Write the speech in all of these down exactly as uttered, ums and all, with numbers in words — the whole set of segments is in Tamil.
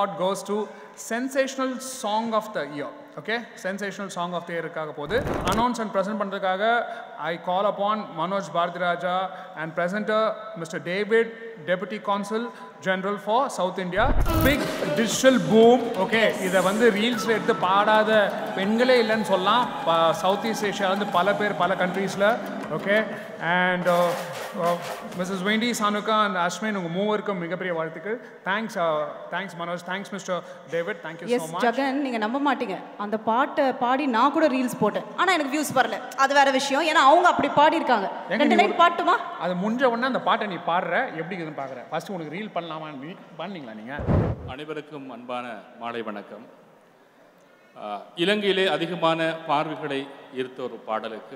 award goes to Sensational Song of the Year. Okay, Sensational Song of the Year kaga pode announce and present பண்றதுக்காக I call upon Manoj Bharadiraja and presenter Mister David, Deputy Consul General for South India. Big digital boom. Okay, இத வந்து ரீல்ஸ்ல எடுத்து பாடாத பெண்களே இல்லன்னு சொல்லலாம். சவுத் ஈஸ்ட் ஏஷியால இருந்து பல பேர் பல கண்ட்ரீஸ்ல. Okay, and uh, uh, Missus Wendy, Sanuka and Ashwin உங்க மூவருக்கும் மிகப்பெரிய வாழ்த்துக்கள். Thanks, uh, thanks Manoj, thanks Mister David, thank you yes, so much. Yes, Jagan, நீங்க நம்ப மாட்டீங்க. அந்த பாட்டை பாடி நான் கூட ரீல்ஸ் போட்டேன். ஆனா எனக்கு வியூஸ் வரல. அது வேற விஷயம். ஏன்னா அவங்க அப்படி பாடி இருக்காங்க. ரெண்டு லைன் பாட்டுமா? அது முடிஞ்ச உடனே அந்த பாட்டை நீ பாடுற எப்படி இருக்குன்னு பார்க்கறேன். ஃபர்ஸ்ட் உனக்கு ரீல் பண்ணலாமா நீ பண்ணீங்களா நீங்க? அனைவருக்கும் அன்பான மாலை வணக்கம். இலங்கையிலே அதிகமான பார்வைகளை ஈர்த்த ஒரு பாடலுக்கு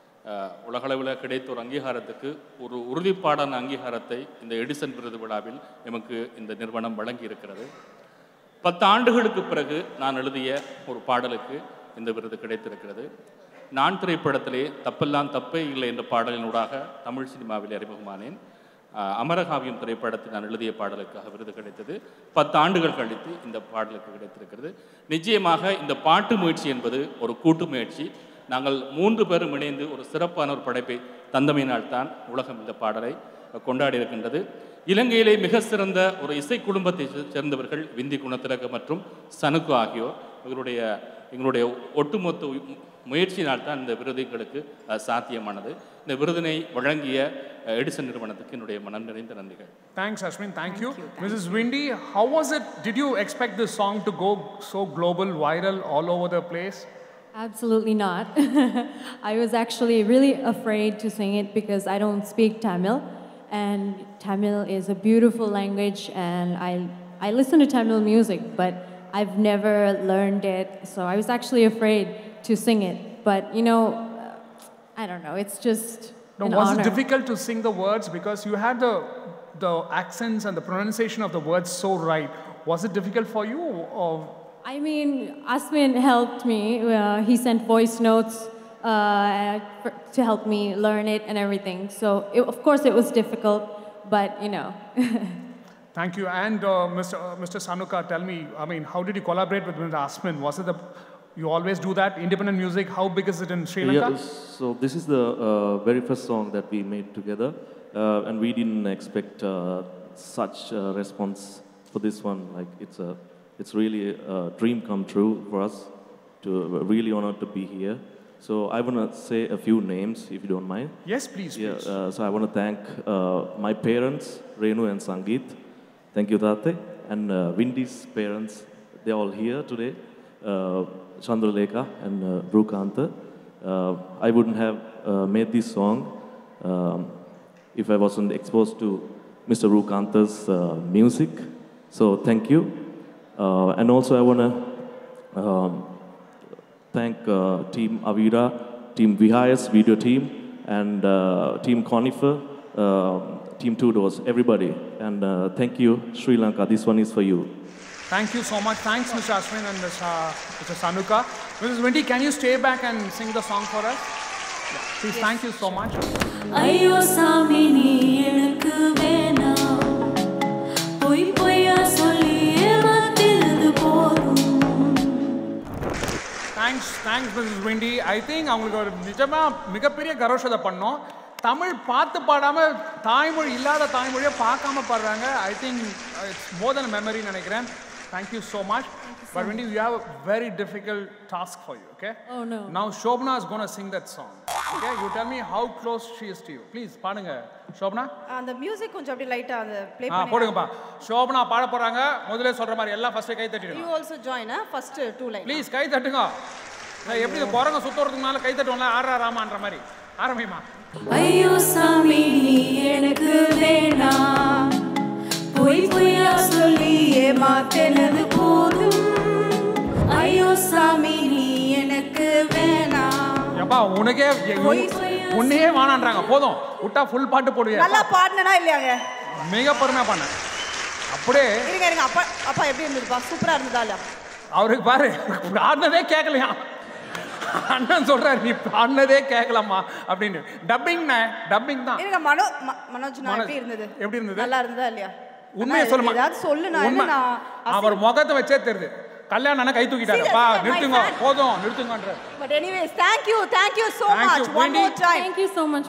உலகளவில் கிடைத்த ஒரு அங்கீகாரத்துக்கு ஒரு உறுதிப்பாடான அங்கீகாரத்தை இந்த எடிசன் விருது விழாவில் எமக்கு இந்த நிறுவனம் வழங்கி இருக்கிறது. பத்து ஆண்டுகளுக்கு பிறகு நான் எழுதிய ஒரு பாடலுக்கு இந்த விருது கிடைத்திருக்கிறது. நான் திரைப்படத்திலே தப்பெல்லாம் தப்பே இல்லை என்ற பாடலினூடாக தமிழ் சினிமாவில் அறிமுகமானேன். அமரகாவியம் திரைப்படத்தில் நான் எழுதிய பாடலுக்காக விருது கிடைத்தது. பத்து ஆண்டுகள் கழித்து இந்த பாடலுக்கு கிடைத்திருக்கிறது. நிச்சயமாக இந்த பாட்டு முயற்சி என்பது ஒரு கூட்டு முயற்சி. நாங்கள் மூன்று பேரும் இணைந்து ஒரு சிறப்பான ஒரு படைப்பை தந்தமையினால் தான் உலகம் இந்த பாடலை கொண்டாடி இருக்கின்றது. இலங்கையிலே மிக சிறந்த ஒரு இசை குடும்பத்தை சேர்ந்தவர்கள் விந்தி குணத்திலக மற்றும் சனுக்கு ஆகியோர் எங்களுடைய எங்களுடைய ஒட்டுமொத்த முயற்சியினால் தான் இந்த விருதுகளுக்கு சாத்தியமானது. இந்த விருதினை வழங்கிய எடிசன் நிறுவனத்துக்கு என்னுடைய மனம் நிறைந்த நன்றிகள். Thanks Ashwin, thank you. Missus Wendy, how was it? Did you expect this song to go so global, viral, all over the place? Absolutely not. I was actually really afraid to sing it because I don't speak Tamil, and Tamil is a beautiful language, and I I listen to Tamil music, but I've never learned it, so I was actually afraid to sing it. But you know, I don't know. It's just no, an was honor. it difficult to sing the words because you had the the accents and the pronunciation of the words so right? Was it difficult for you, or? I mean, Asmin helped me. Uh, he sent voice notes uh, for, to help me learn it and everything. So, it, of course, it was difficult, but you know. Thank you. And uh, Mister Uh, Mister Sanuka, tell me, I mean, how did you collaborate with Mister Asmin? Was it the, you always do that, independent music? How big is it in Sri Lanka? Yeah, so this is the uh, very first song that we made together, uh, and we didn't expect uh, such uh, response for this one. Like, it's a It's really a dream come true for us. To really honored to be here. So I want to say a few names, if you don't mind. Yes, please. Yeah. please. Uh, so I want to thank uh, my parents, Renu and Sangeet. Thank you, Tate, and uh, Windy's parents. They're all here today. Uh, Chandralekha and uh, Rukanta. Uh, I wouldn't have uh, made this song um, if I wasn't exposed to Mister Rukanta's uh, music. So thank you. Uh, and also I want to um, thank uh, Team Avira, Team Vihayas video team, and uh, Team Conifer, uh, Team Two Doors, everybody. And uh, thank you, Sri Lanka. This one is for you. Thank you so much. Thanks, Mister Ashwin and Mister Mister Sanuka. Missus Wendy, can you stay back and sing the song for us? Yeah. Please, yes. Thank you so much. Ayyo Sami nee enakku vena poi poya solli emathirudu podum. Thanks, thanks Missus Wendy. I think அவங்களுக்கு ஒரு நிஜமா மிகப்பெரிய கரோஷத்தை பண்ணோம். தமிழ் பார்த்து பாடாம தாய்மொழி இல்லாத தாய்மொழியை பார்க்காம பாடுறாங்க. I think it's more than a memory நினைக்கிறேன். Thank you so much. So but Wendy, we have a very difficult task for you, okay? Oh no. Now Shobna is going to sing that song. Okay? You tell me how close she is to you. Please, பாடுங்க. Shobna? அந்த மியூசிக் கொஞ்சம் அப்படியே லைட்டா அந்த ப்ளே பண்ணி. ஆ போடுங்கப்பா. Shobna பாட போறாங்க. முதல்ல சொல்ற மாதிரி எல்லாம் ஃபர்ஸ்ட் கை தட்டிடுங்க. You also join, huh? First two line. Please கை தட்டுங்க. நான் எப்படி போறங்க சுத்தறதுக்கு மேல கை தட்டுவோம்ல ஆறா ராமான்ற மாதிரி. ஆரம்பிமா. ஐயோ சாமி நீ எனக்கு வேணாம் போய் போய்யா சொல்லி ஏமாத்தனது போதும் ஐயோ சாமி நீ எனக்கு வேணாம் ஏப்பா உனக்கே உன்னையே வாணான்றாங்க போதும் விட்டா ஃபுல் பாட்டு போடுவியா நல்லா பாடுனனா இல்லையாங்க மிக பெருமையா பண்ண அப்படியே இருங்க இருங்க அப்பா அப்பா எப்படி இருந்துப்பா சூப்பரா இருந்ததா இல்ல அவருக்கு பாரு பாடுனதே கேட்கலையா அண்ணன் சொல்றாரு நீ பாடுனதே கேட்கலாமா அப்படின்னு டப்பிங் டப்பிங் தான் இருங்க மனோ மனோஜ் நான் எப்படி இருந்தது எப்படி இருந்தது நல்லா இருந்ததா இல்லையா உண்மையை சொல்லுமா ஏதாவது சொல்லு நான் உண்மை. என்ன நான் அவர் முகத்தை வச்சே தெரியுது கல்யாணம் ஆனா கை தூக்கிட்டாருப்பா See, that's my நிறுத்துங்க fan. போதும் நிறுத்துங்கன்ற But anyways, thank you, thank you so Thank much. you, One Wendy. more time. Thank you so much.